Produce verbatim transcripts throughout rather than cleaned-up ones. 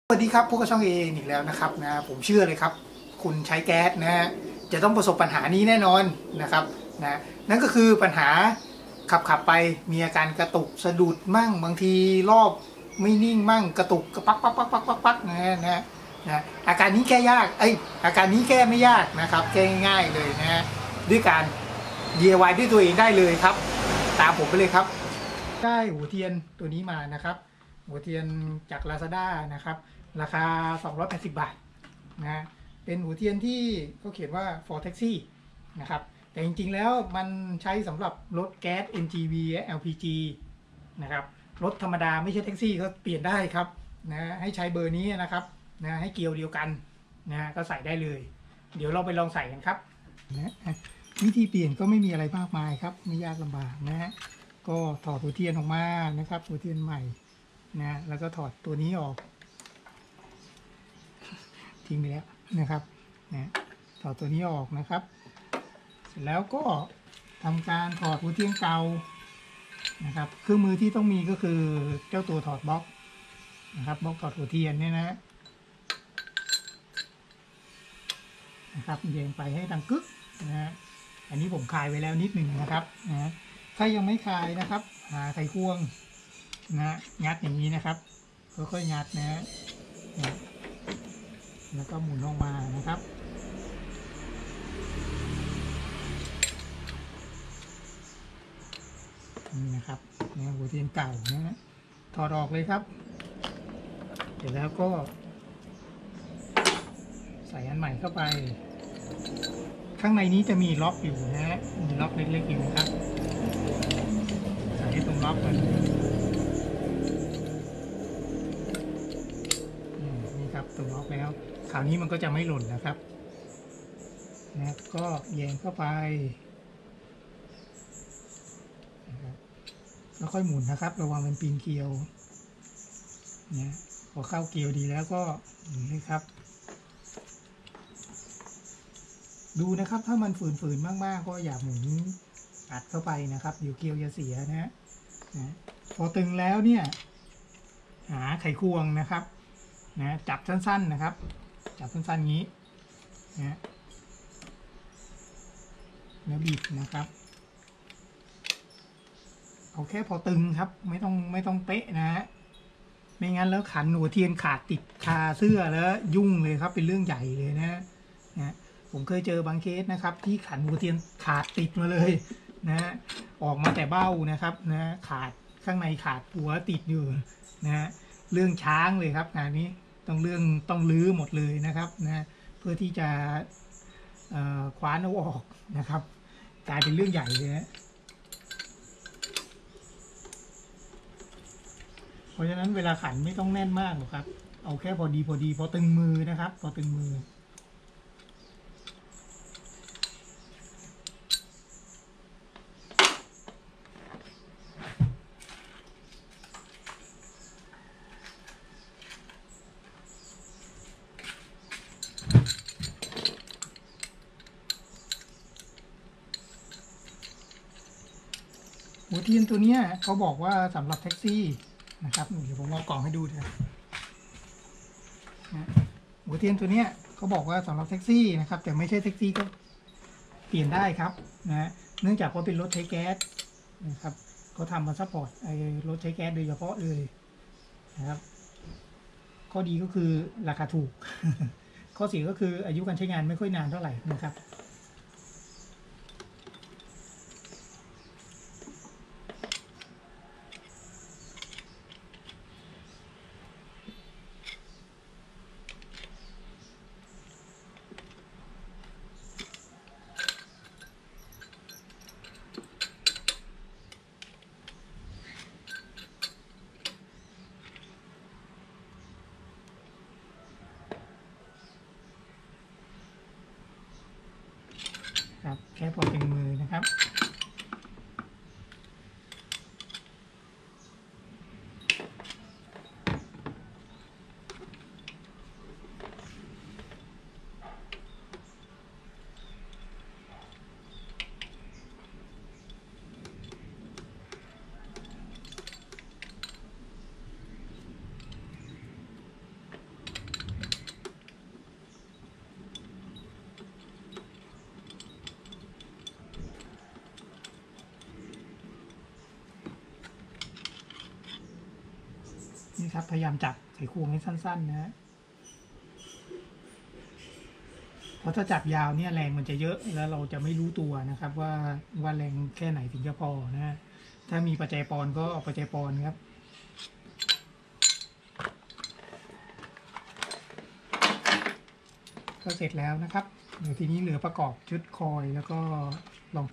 สวัสดีครับพวกกระช่องเองอีกแล้วนะครับนะผมเชื่อเลยครับคุณใช้แก๊สนะฮะจะต้องประสบปัญหานี้แน่นอนนะครับนะนั่นก็คือปัญหาขับขับไปมีอาการกระตุกสะดุดมั่งบางทีรอบไม่นิ่งมั่งกระตุกกระปักปักปักปักปักปักนะฮะนะนะอาการนี้แก้ยากไออาการนี้แก้ไม่ยากนะครับแก้ง่ายเลยนะฮะด้วยการ ดี ไอ วาย ด้วยตัวเองได้เลยครับตามผมไปเลยครับได้หัวเทียนตัวนี้มานะครับหัวเทียนจาก Lazada นะครับราคาสองร้อยแปดสิบบาทนะเป็นหัวเทียนที่เขาเขียนว่า for taxi นะครับแต่จริงๆแล้วมันใช้สำหรับรถแก๊ส เอ็น จี วี แอล พี จี นะครับรถธรรมดาไม่ใช่แท็กซี่ก็เปลี่ยนได้ครับนะให้ใช้เบอร์นี้นะครับนะให้เกียวเดียวกันนะก็ใส่ได้เลยเดี๋ยวเราไปลองใส่กันครับนะวิธีเปลี่ยนก็ไม่มีอะไรมากมายครับไม่ยากลำบากนะฮะก็ถอดหัวเทียนออกมานะครับหัวเทียนใหม่นะแล้วก็ถอดตัวนี้ออกทิ้งไปแล้วนะครับนะถอดตัวนี้ออกนะครับเสร็จแล้วก็ทำการถอดหัวเทียนเก่านะครับเครื่องมือที่ต้องมีก็คือเจ้าตัวถอดบล็อกนะครับบล็อกถอดหัวเทียนเนี่ยนะนะครับเยียงไปให้ดังกึกนะฮะอันนี้ผมคลายไว้แล้วนิดหนึ่งนะครับนะถ้ายังไม่คลายนะครับหาไขควงนะงัดอย่างนี้นะครับค่อยๆงัดนะฮะแล้วก็หมุนออกมานะครับนี่นะครับเนี่ยหัวเทียนเก่านะฮะถอดออกเลยครับเสร็จแล้วก็ใส่อันใหม่เข้าไปข้างในนี้จะมีล็อกอยู่นะฮะมีล็อกเล็กๆอยู่นะครับใส่ให้ตรงล็อกมันนี่ครับตรงล็อกแล้วคราวนี้มันก็จะไม่หล่นนะครับนะก็แยงเข้าไปแล้วค่อยหมุนนะครับระวังมันปีนเกลียวนะพอเข้าเกลียวดีแล้วก็หมุนเลยครับดูนะครับถ้ามันฝืนๆมากๆก็อย่าหมุนอัดเข้าไปนะครับเดี๋ยวเกลียวจะเสียนะฮะนะพอตึงแล้วเนี่ยหาไขควงนะครับนะจับสั้นๆนะครับจับสั้นๆงี้นะแล้วบิดนะครับเอาแค่พอตึงครับไม่ต้องไม่ต้องเป๊ะนะฮะไม่งั้นแล้วขันหัวเทียนขาดติดคาเสื้อแล้วยุ่งเลยครับเป็นเรื่องใหญ่เลยนะนะผมเคยเจอบางเคสนะครับที่ขันหัวเทียนขาดติดมาเลยนะออกมาแต่เบ้านะครับนะขาดข้างในขาดหัวติดอยู่นะเรื่องช้างเลยครับงานนี้ต้องเรื่องต้องลื้อหมดเลยนะครับนะเพื่อที่จะคว้านเอาออกนะครับกลายเป็นเรื่องใหญ่เลยนะเพราะฉะนั้นเวลาขันไม่ต้องแน่นมากหรอกครับเอาแค่พอดีพอดีพอตึงมือนะครับพอตึงมือหัวเทียนตัวนี้เขาบอกว่าสำหรับแท็กซี่นะครับเดี๋ยวผมเอากล่องให้ดูนะหัวเทียนตัวนี้เขาบอกว่าสำหรับแท็กซี่นะครับแต่ไม่ใช่แท็กซี่ก็เปลี่ยนได้ครับนะเนื่องจากว่าเป็นรถใช้แก๊สนะครับเขาทำมาซัพพอร์ตไอ้รถใช้แก๊สโดยเฉพาะเลยนะครับข้อดีก็คือราคาถูก ข้อเสียก็คืออายุการใช้งานไม่ค่อยนานเท่าไหร่นะครับครับแค่พอเป็นมือนะครับครับพยายามจับไขควงให้สั้นๆนะฮะเพราะถ้าจับยาวเนี่ยแรงมันจะเยอะแล้วเราจะไม่รู้ตัวนะครับว่าว่าแรงแค่ไหนถึงจะพอนะฮะถ้ามีประแจปอนก็เอาประแจปอนครับก็เสร็จแล้วนะครับเดี๋ยวทีนี้เหลือประกอบชุดคอยแล้วก็ลอง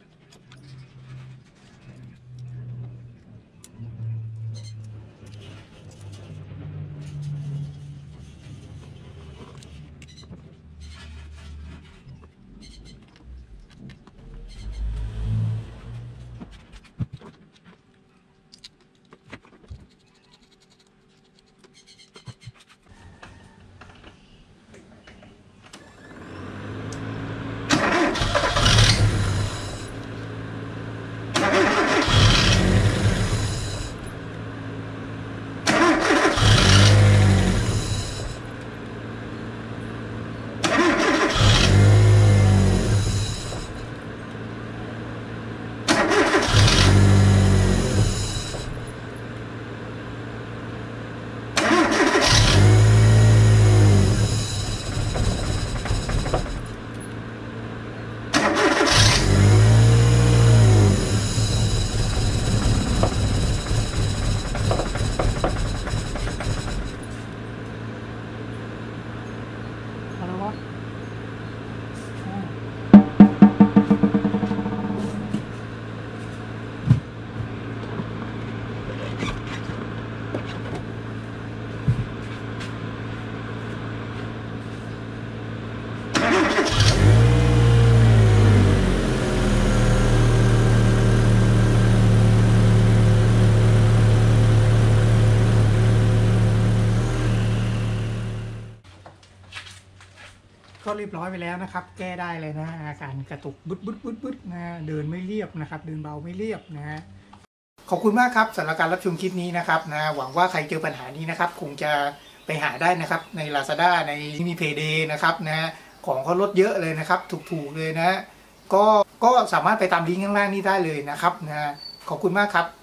ก็เรียบร้อยไปแล้วนะครับแก้ได้เลยนะอาการกระตุกบึดบึดบึดบึดนะเดินไม่เรียบนะครับเดินเบาไม่เรียบนะฮะขอบคุณมากครับสำหรับการรับชมคลิปนี้นะครับนะหวังว่าใครเจอปัญหานี้นะครับคงจะไปหาได้นะครับใน Lazada ในมีเพย์เดย์นะครับนะของเขาลดเยอะเลยนะครับถูกๆเลยนะก็ก็สามารถไปตามลิงก์ข้างล่างนี้ได้เลยนะครับนะขอบคุณมากครับ